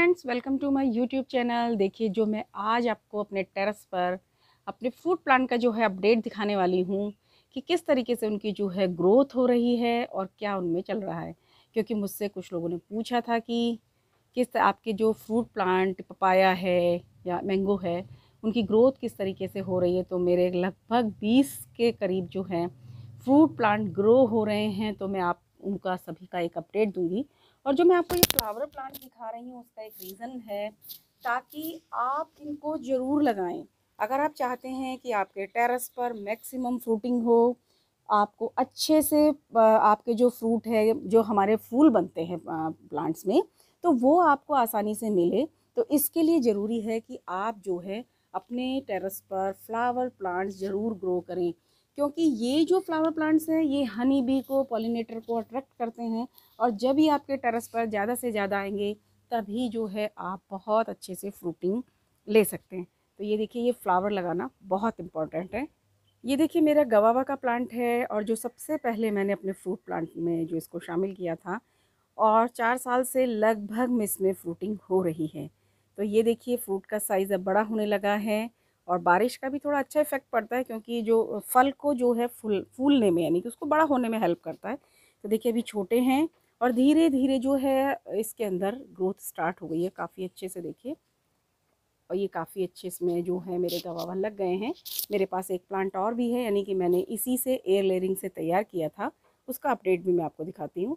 Friends, welcome to my YouTube channel. देखिए, जो मैं आज आपको अपने टेरेस पर अपने फ्रूट प्लांट का जो है अपडेट दिखाने वाली हूँ कि किस तरीके से उनकी जो है ग्रोथ हो रही है और क्या उनमें चल रहा है। क्योंकि मुझसे कुछ लोगों ने पूछा था कि आपके जो फ्रूट प्लांट पपाया है या मैंगो है, उनकी ग्रोथ किस तरीके से हो रही है। तो मेरे लगभग 20 के करीब जो हैं फ्रूट प्लांट ग्रो हो रहे हैं, तो मैं आप उनका सभी का एक अपडेट दूंगी। और जो मैं आपको ये फ्लावर प्लांट दिखा रही हूँ उसका एक रीज़न है, ताकि आप इनको ज़रूर लगाएं। अगर आप चाहते हैं कि आपके टेरेस पर मैक्सिमम फ्रूटिंग हो, आपको अच्छे से आपके जो फ्रूट है, जो हमारे फूल बनते हैं प्लांट्स में, तो वो आपको आसानी से मिले, तो इसके लिए ज़रूरी है कि आप जो है अपने टेरेस पर फ्लावर प्लांट्स ज़रूर ग्रो करें। क्योंकि ये जो फ्लावर प्लांट्स हैं, ये हनी बी को, पॉलिनेटर को अट्रैक्ट करते हैं, और जब भी आपके टेरेस पर ज़्यादा से ज़्यादा आएंगे, तभी जो है आप बहुत अच्छे से फ्रूटिंग ले सकते हैं। तो ये देखिए, ये फ्लावर लगाना बहुत इम्पॉर्टेंट है। ये देखिए, मेरा गवावा का प्लांट है, और जो सबसे पहले मैंने अपने फ्रूट प्लांट में जो इसको शामिल किया था, और 4 साल से लगभग में इसमें फ्रूटिंग हो रही है। तो ये देखिए, फ्रूट का साइज़ अब बड़ा होने लगा है, और बारिश का भी थोड़ा अच्छा इफ़ेक्ट पड़ता है, क्योंकि जो फल को जो है फूलने में, यानी कि उसको बड़ा होने में हेल्प करता है। तो देखिए, अभी छोटे हैं और धीरे धीरे जो है इसके अंदर ग्रोथ स्टार्ट हो गई है काफ़ी अच्छे से। देखिए, और ये काफ़ी अच्छे इसमें जो है मेरे गवावा लग गए हैं। मेरे पास एक प्लांट और भी है, यानी कि मैंने इसी से एयर लेयरिंग से तैयार किया था, उसका अपडेट भी मैं आपको दिखाती हूँ।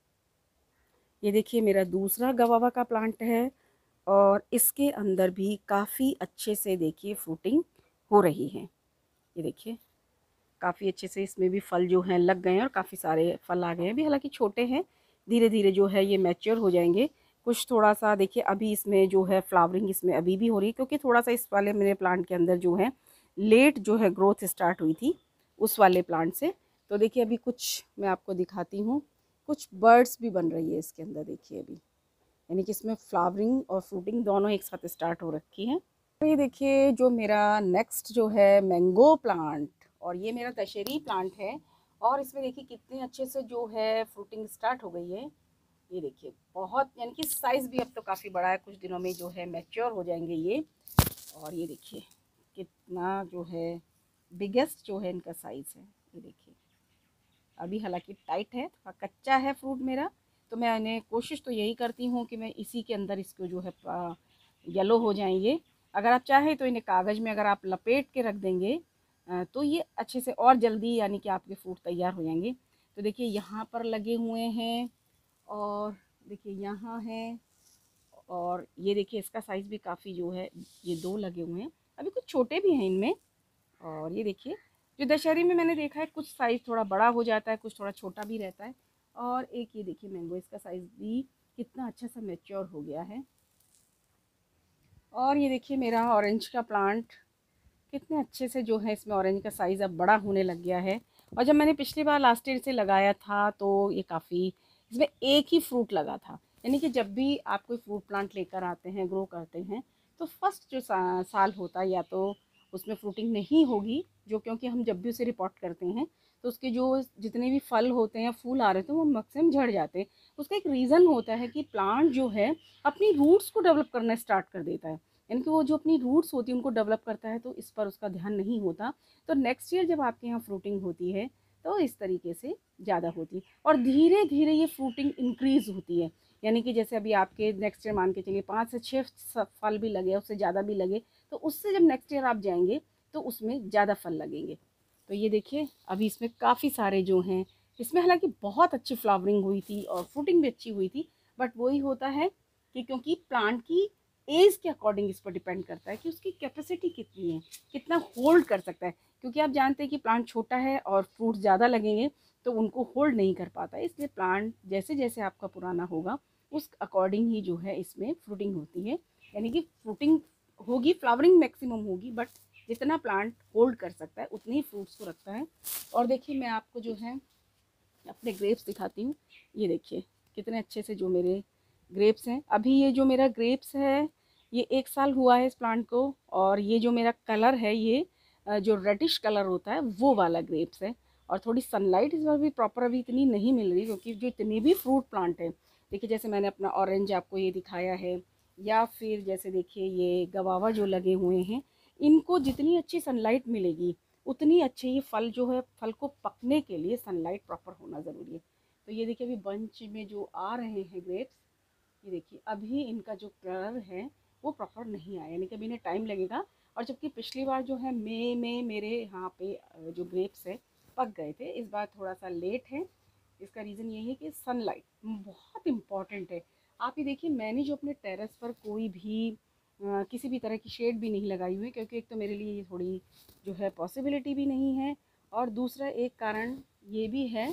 ये देखिए, मेरा दूसरा गवावा का प्लांट है, और इसके अंदर भी काफ़ी अच्छे से देखिए फ्रूटिंग हो रही है। ये देखिए, काफ़ी अच्छे से इसमें भी फल जो हैं लग गए हैं, और काफ़ी सारे फल आ गए हैं। अभी हालांकि छोटे हैं, धीरे धीरे जो है ये मैच्योर हो जाएंगे। कुछ थोड़ा सा देखिए, अभी इसमें जो है फ्लावरिंग इसमें अभी भी हो रही है, क्योंकि थोड़ा सा इस वाले मेरे प्लांट के अंदर जो है लेट जो है ग्रोथ स्टार्ट हुई थी उस वाले प्लांट से। तो देखिए, अभी कुछ मैं आपको दिखाती हूँ, कुछ बर्ड्स भी बन रही है इसके अंदर। देखिए अभी, यानी कि इसमें फ्लावरिंग और फ्रूटिंग दोनों एक साथ स्टार्ट हो रखी हैं। तो ये देखिए, जो मेरा नेक्स्ट जो है मैंगो प्लांट, और ये मेरा दशहरी प्लांट है, और इसमें देखिए कितने अच्छे से जो है फ्रूटिंग स्टार्ट हो गई है। ये देखिए, बहुत, यानी कि साइज़ भी अब तो काफ़ी बड़ा है, कुछ दिनों में जो है मैच्योर हो जाएंगे ये। और ये देखिए कितना जो है बिगेस्ट जो है इनका साइज़ है। ये देखिए, अभी हालांकि टाइट है, थोड़ा कच्चा है फ्रूट मेरा, तो मैंने कोशिश तो यही करती हूँ कि मैं इसी के अंदर इसको जो है येलो हो जाएं ये। अगर आप चाहें तो इन्हें कागज़ में अगर आप लपेट के रख देंगे, तो ये अच्छे से और जल्दी, यानी कि आपके फ्रूट तैयार हो जाएंगे। तो देखिए, यहाँ पर लगे हुए हैं, और देखिए यहाँ है, और ये देखिए इसका साइज़ भी काफ़ी जो है, ये 2 लगे हुए हैं। अभी कुछ छोटे भी हैं इनमें। और ये देखिए, जो दशहरी में मैंने देखा है, कुछ साइज़ थोड़ा बड़ा हो जाता है, कुछ थोड़ा छोटा भी रहता है। और एक ये देखिए मैंगो, इसका साइज़ भी कितना अच्छा सा मैच्योर हो गया है। और ये देखिए मेरा ऑरेंज का प्लांट, कितने अच्छे से जो है इसमें ऑरेंज का साइज़ अब बड़ा होने लग गया है। और जब मैंने पिछली बार लास्ट ईयर से लगाया था, तो ये काफ़ी, इसमें एक ही फ्रूट लगा था। यानी कि जब भी आप कोई फ्रूट प्लांट लेकर आते हैं, ग्रो करते हैं, तो फर्स्ट जो साल होता है, या तो उसमें फ्रूटिंग नहीं होगी, जो, क्योंकि हम जब भी उसे रिपोर्ट करते हैं, तो उसके जो जितने भी फल होते हैं, फूल आ रहे थे, वो मैक्सिमम झड़ जाते हैं। उसका एक रीज़न होता है कि प्लांट जो है अपनी रूट्स को डेवलप करना स्टार्ट कर देता है, यानी कि वो जो अपनी रूट्स होती हैं उनको डेवलप करता है, तो इस पर उसका ध्यान नहीं होता। तो नेक्स्ट ईयर जब आपके यहाँ फ्रूटिंग होती है, तो इस तरीके से ज़्यादा होती है, और धीरे धीरे ये फ्रूटिंग इंक्रीज़ होती है। यानी कि जैसे अभी आपके नेक्स्ट ईयर मान के चलिए 5 से 6 फल भी लगे, उससे ज़्यादा भी लगे, तो उससे जब नेक्स्ट ईयर आप जाएंगे, तो उसमें ज़्यादा फल लगेंगे। तो ये देखिए, अभी इसमें काफ़ी सारे जो हैं, इसमें हालांकि बहुत अच्छी फ्लावरिंग हुई थी और फ्रूटिंग भी अच्छी हुई थी, बट वही होता है कि क्योंकि प्लांट की एज के अकॉर्डिंग इस पर डिपेंड करता है कि उसकी कैपेसिटी कितनी है, कितना होल्ड कर सकता है। क्योंकि आप जानते हैं कि प्लांट छोटा है और फ्रूट ज़्यादा लगेंगे, तो उनको होल्ड नहीं कर पाता है। इसलिए प्लांट जैसे जैसे आपका पुराना होगा, उस अकॉर्डिंग ही जो है इसमें फ्रूटिंग होती है। यानी कि फ्रूटिंग होगी, फ्लावरिंग मैक्सिमम होगी, बट जितना प्लांट होल्ड कर सकता है उतनी ही फ्रूट्स को रखता है। और देखिए, मैं आपको जो है अपने ग्रेप्स दिखाती हूँ। ये देखिए कितने अच्छे से जो मेरे ग्रेप्स हैं। अभी ये जो मेरा ग्रेप्स है, ये 1 साल हुआ है इस प्लांट को, और ये जो मेरा कलर है, ये जो रेडिश कलर होता है, वो वाला ग्रेप्स है। और थोड़ी सनलाइट इस बार भी प्रॉपर अभी इतनी नहीं मिल रही, क्योंकि जो इतने भी फ्रूट प्लांट है, देखिए जैसे मैंने अपना ऑरेंज आपको ये दिखाया है, या फिर जैसे देखिए ये गवावा जो लगे हुए हैं, इनको जितनी अच्छी सनलाइट मिलेगी उतनी अच्छे ये फल जो है, फल को पकने के लिए सनलाइट प्रॉपर होना ज़रूरी है। तो ये देखिए अभी बंच में जो आ रहे हैं ग्रेप्स, ये देखिए अभी इनका जो कलर है वो प्रॉपर नहीं आया, यानी कि अभी इन्हें टाइम लगेगा। और जबकि पिछली बार जो है मई में मेरे यहाँ पे जो ग्रेप्स है पक गए थे, इस बार थोड़ा सा लेट है। इसका रीज़न यही है कि सनलाइट बहुत इम्पॉर्टेंट है। आप ये देखिए मैंने जो अपने टेरेस पर कोई भी किसी भी तरह की शेड भी नहीं लगाई हुई, क्योंकि एक तो मेरे लिए ये थोड़ी जो है पॉसिबिलिटी भी नहीं है, और दूसरा एक कारण ये भी है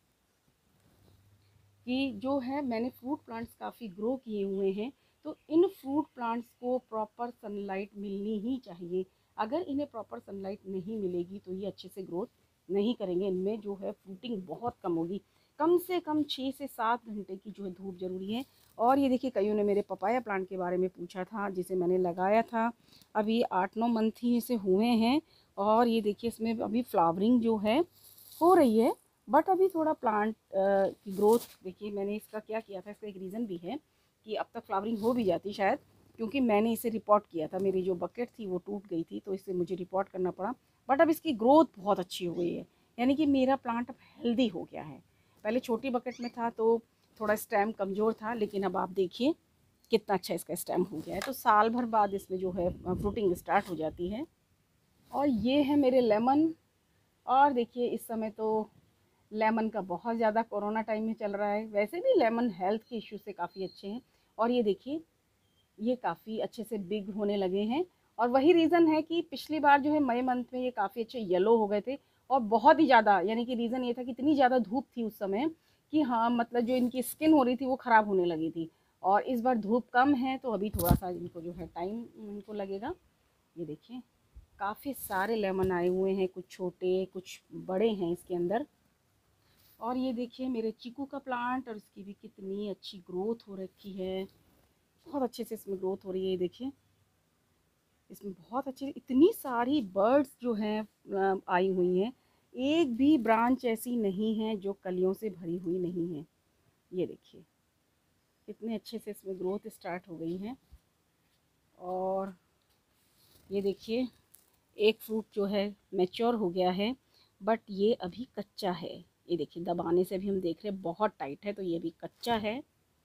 कि जो है मैंने फ्रूट प्लांट्स काफ़ी ग्रो किए हुए हैं, तो इन फ्रूट प्लांट्स को प्रॉपर सनलाइट मिलनी ही चाहिए। अगर इन्हें प्रॉपर सनलाइट नहीं मिलेगी तो ये अच्छे से ग्रोथ नहीं करेंगे, इनमें जो है फ्रूटिंग बहुत कम होगी। कम से कम 6 से 7 घंटे की जो है धूप ज़रूरी है। और ये देखिए कईयों ने मेरे पपाया प्लांट के बारे में पूछा था, जिसे मैंने लगाया था अभी 8-9 मंथ ही इसे हुए हैं, और ये देखिए इसमें अभी फ्लावरिंग जो है हो रही है। बट अभी थोड़ा प्लांट की ग्रोथ देखिए, मैंने इसका क्या किया था, इसका एक रीज़न भी है कि अब तक फ्लावरिंग हो भी जाती शायद, क्योंकि मैंने इसे रिपोर्ट किया था, मेरी जो बकेट थी वो टूट गई थी, तो इसे मुझे रिपोर्ट करना पड़ा। बट अब इसकी ग्रोथ बहुत अच्छी हो गई है, यानी कि मेरा प्लांट अब हेल्दी हो गया है। पहले छोटी बकेट में था तो थोड़ा स्टेम कमज़ोर था, लेकिन अब आप देखिए कितना अच्छा इसका स्टेम हो गया है। तो साल भर बाद इसमें जो है फ्रूटिंग स्टार्ट हो जाती है। और ये है मेरे लेमन। और देखिए इस समय तो लेमन का बहुत ज़्यादा कोरोना टाइम में चल रहा है, वैसे भी लेमन हेल्थ के इश्यू से काफ़ी अच्छे हैं। और ये देखिए ये काफ़ी अच्छे से बिग होने लगे हैं, और वही रीज़न है कि पिछली बार जो है मई मंथ में ये काफ़ी अच्छे येलो हो गए थे, और बहुत ही ज़्यादा, यानी कि रीज़न ये था कि इतनी ज़्यादा धूप थी उस समय कि हाँ मतलब जो इनकी स्किन हो रही थी वो ख़राब होने लगी थी। और इस बार धूप कम है तो अभी थोड़ा सा इनको जो है टाइम इनको लगेगा। ये देखिए काफ़ी सारे लेमन आए हुए हैं, कुछ छोटे कुछ बड़े हैं इसके अंदर। और ये देखिए मेरे चीकू का प्लांट, और इसकी भी कितनी अच्छी ग्रोथ हो रखी है, बहुत अच्छे से इसमें ग्रोथ हो रही है। ये देखिए इसमें बहुत अच्छी, इतनी सारी बर्ड्स जो हैं आई हुई हैं, एक भी ब्रांच ऐसी नहीं है जो कलियों से भरी हुई नहीं है। ये देखिए कितने अच्छे से इसमें ग्रोथ स्टार्ट हो गई है। और ये देखिए एक फ्रूट जो है मैच्योर हो गया है, बट ये अभी कच्चा है। ये देखिए दबाने से भी हम देख रहे हैं बहुत टाइट है, तो ये भी कच्चा है।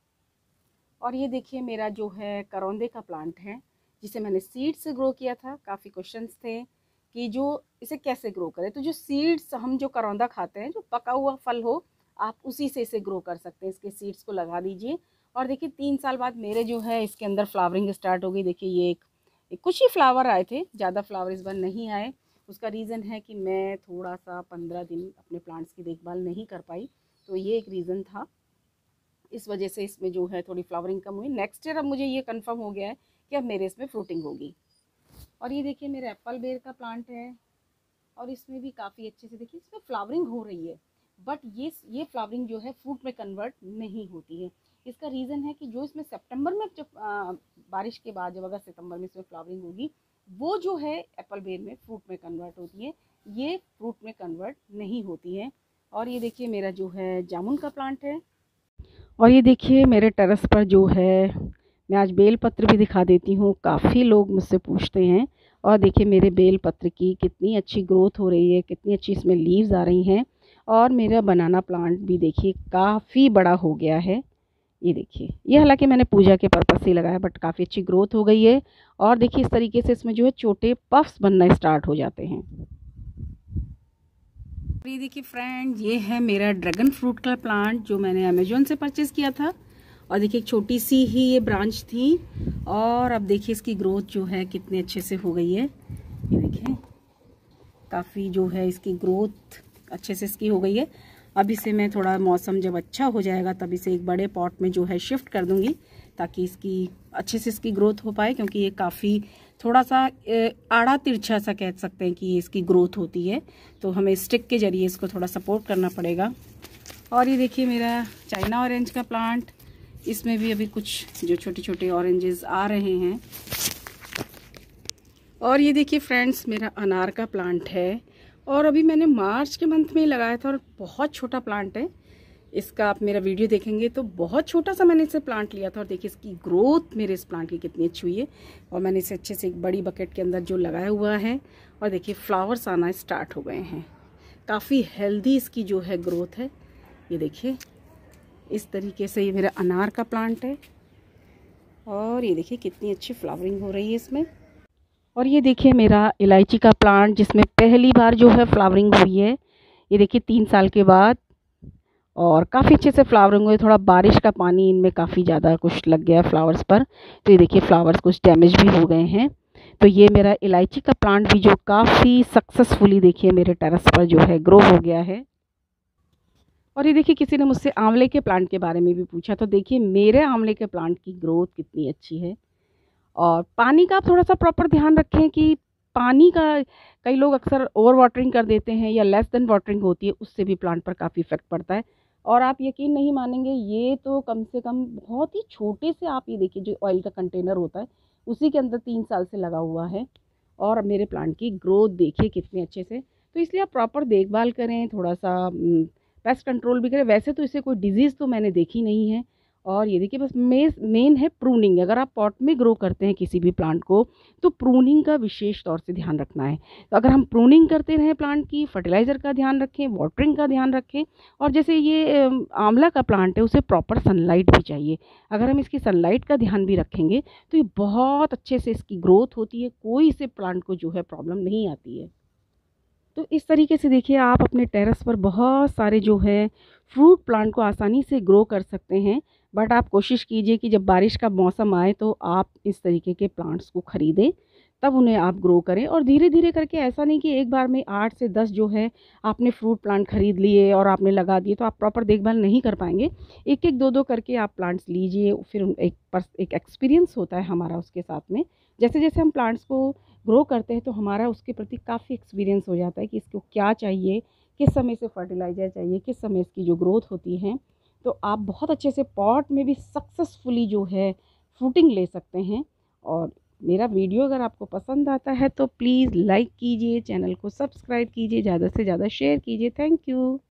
और ये देखिए मेरा जो है करौंदे का प्लांट है, जिसे मैंने सीड से ग्रो किया था। काफ़ी क्वेश्चंस थे कि जो इसे कैसे ग्रो करें, तो जो सीड्स हम जो करौंदा खाते हैं, जो पका हुआ फल हो, आप उसी से इसे ग्रो कर सकते हैं। इसके सीड्स को लगा दीजिए, और देखिए 3 साल बाद मेरे जो है इसके अंदर फ्लावरिंग स्टार्ट हो गई। देखिए ये एक कुछ ही फ्लावर आए थे, ज़्यादा फ्लावर इस बार नहीं आए। उसका रीज़न है कि मैं थोड़ा सा 15 दिन अपने प्लांट्स की देखभाल नहीं कर पाई, तो ये एक रीज़न था। इस वजह से इसमें जो है थोड़ी फ्लावरिंग कम हुई। नेक्स्ट ईयर अब मुझे ये कंफर्म हो गया है कि अब मेरे इसमें फ्रूटिंग होगी। और ये देखिए मेरे एप्पल बेर का प्लांट है, और इसमें भी काफ़ी अच्छे से देखिए इसमें फ्लावरिंग हो रही है, बट ये फ्लावरिंग जो है फ्रूट में कन्वर्ट नहीं होती है। इसका रीज़न है कि जो इसमें सितंबर में जब बारिश के बाद जब अगर सितंबर में इसमें फ्लावरिंग होगी, वो जो है एप्पल बेर में फ्रूट में कन्वर्ट होती है, ये फ्रूट में कन्वर्ट नहीं होती है। और ये देखिए मेरा जो है जामुन का प्लांट है। और ये देखिए मेरे टेरेस पर जो है, मैं आज बेल पत्र भी दिखा देती हूँ, काफ़ी लोग मुझसे पूछते हैं। और देखिए मेरे बेल पत्र की कितनी अच्छी ग्रोथ हो रही है, कितनी अच्छी इसमें लीव्स आ रही हैं। और मेरा बनाना प्लांट भी देखिए काफ़ी बड़ा हो गया है। ये देखिए ये हालांकि मैंने पूजा के पर्पज़ से लगाया, बट काफ़ी अच्छी ग्रोथ हो गई है। और देखिए इस तरीके से इसमें जो है छोटे पफ्स बनना स्टार्ट हो जाते हैं। ये देखिए फ्रेंड, ये है मेरा ड्रैगन फ्रूट का प्लांट जो मैंने अमेज़ॉन से परचेज़ किया था। और देखिए एक छोटी सी ही ये ब्रांच थी, और अब देखिए इसकी ग्रोथ जो है कितने अच्छे से हो गई है। ये देखिए काफ़ी जो है इसकी ग्रोथ अच्छे से इसकी हो गई है। अब इसे मैं थोड़ा मौसम जब अच्छा हो जाएगा तब इसे एक बड़े पॉट में जो है शिफ्ट कर दूंगी, ताकि इसकी अच्छे से इसकी ग्रोथ हो पाए, क्योंकि ये काफ़ी थोड़ा सा आड़ा तिरछा सा कह सकते हैं कि इसकी ग्रोथ होती है, तो हमें स्टिक के ज़रिए इसको थोड़ा सपोर्ट करना पड़ेगा। और ये देखिए मेरा चाइना ऑरेंज का प्लांट, इसमें भी अभी कुछ जो छोटे छोटे ऑरेंजेस आ रहे हैं। और ये देखिए फ्रेंड्स मेरा अनार का प्लांट है, और अभी मैंने मार्च के मंथ में ही लगाया था, और बहुत छोटा प्लांट है, इसका आप मेरा वीडियो देखेंगे तो बहुत छोटा सा मैंने इसे प्लांट लिया था और देखिए इसकी ग्रोथ मेरे इस प्लांट की कितनी अच्छी हुई है। और मैंने इसे अच्छे से एक बड़ी बकेट के अंदर जो लगाया हुआ है और देखिए फ्लावर्स आना स्टार्ट हो गए हैं। काफ़ी हेल्दी इसकी जो है ग्रोथ है। ये देखिए इस तरीके से ये मेरा अनार का प्लांट है और ये देखिए कितनी अच्छी फ्लावरिंग हो रही है इसमें। और ये देखिए मेरा इलायची का प्लांट जिसमें पहली बार जो है फ्लावरिंग हुई है। ये देखिए 3 साल के बाद और काफ़ी अच्छे से फ्लावरिंग हुई। थोड़ा बारिश का पानी इनमें काफ़ी ज़्यादा कुछ लग गया फ्लावर्स पर, तो ये देखिए फ्लावर्स कुछ डैमेज भी हो गए हैं। तो ये मेरा इलायची का प्लांट भी जो काफ़ी सक्सेसफुली देखिए मेरे टेरेस पर जो है ग्रो हो गया है। और ये देखिए किसी ने मुझसे आंवले के प्लांट के बारे में भी पूछा, तो देखिए मेरे आंवले के प्लांट की ग्रोथ कितनी अच्छी है। और पानी का आप थोड़ा-सा प्रॉपर ध्यान रखें कि पानी का कई लोग अक्सर ओवर वाटरिंग कर देते हैं या लेस देन वाटरिंग होती है, उससे भी प्लांट पर काफ़ी इफ़ेक्ट पड़ता है। और आप यकीन नहीं मानेंगे, ये तो कम से कम बहुत ही छोटे से आप ये देखिए जो ऑयल का कंटेनर होता है, उसी के अंदर 3 साल से लगा हुआ है और मेरे प्लांट की ग्रोथ देखिए कितने अच्छे से। तो इसलिए आप प्रॉपर देखभाल करें, थोड़ा-सा पेस्ट कंट्रोल भी करें। वैसे तो इसे कोई डिज़ीज़ तो मैंने देखी नहीं है। और ये देखिए बस मेन है प्रूनिंग। अगर आप पॉट में ग्रो करते हैं किसी भी प्लांट को, तो प्रूनिंग का विशेष तौर से ध्यान रखना है। तो अगर हम प्रूनिंग करते रहें प्लांट की, फर्टिलाइज़र का ध्यान रखें, वाटरिंग का ध्यान रखें। और जैसे ये आंवला का प्लांट है, उसे प्रॉपर सनलाइट भी चाहिए। अगर हम इसकी सनलाइट का ध्यान भी रखेंगे तो ये बहुत अच्छे से इसकी ग्रोथ होती है, कोई इसे प्लांट को जो है प्रॉब्लम नहीं आती है। तो इस तरीके से देखिए आप अपने टेरेस पर बहुत सारे जो है फ्रूट प्लांट को आसानी से ग्रो कर सकते हैं। बट आप कोशिश कीजिए कि जब बारिश का मौसम आए तो आप इस तरीके के प्लांट्स को ख़रीदें, तब उन्हें आप ग्रो करें। और धीरे-धीरे करके, ऐसा नहीं कि एक बार में 8 से 10 जो है आपने फ्रूट प्लांट ख़रीद लिए और आपने लगा दिए, तो आप प्रॉपर देखभाल नहीं कर पाएँगे। एक-एक, 2-2 करके आप प्लांट्स लीजिए, फिर एक एक्सपीरियंस होता है हमारा उसके साथ में। जैसे-जैसे हम प्लांट्स को ग्रो करते हैं तो हमारा उसके प्रति काफ़ी एक्सपीरियंस हो जाता है कि इसको क्या चाहिए, किस समय से फर्टिलाइज़र चाहिए, किस समय इसकी जो ग्रोथ होती है। तो आप बहुत अच्छे से पॉट में भी सक्सेसफुली जो है फ्रूटिंग ले सकते हैं। और मेरा वीडियो अगर आपको पसंद आता है तो प्लीज़ लाइक कीजिए, चैनल को सब्सक्राइब कीजिए, ज़्यादा से ज़्यादा शेयर कीजिए। Thank you.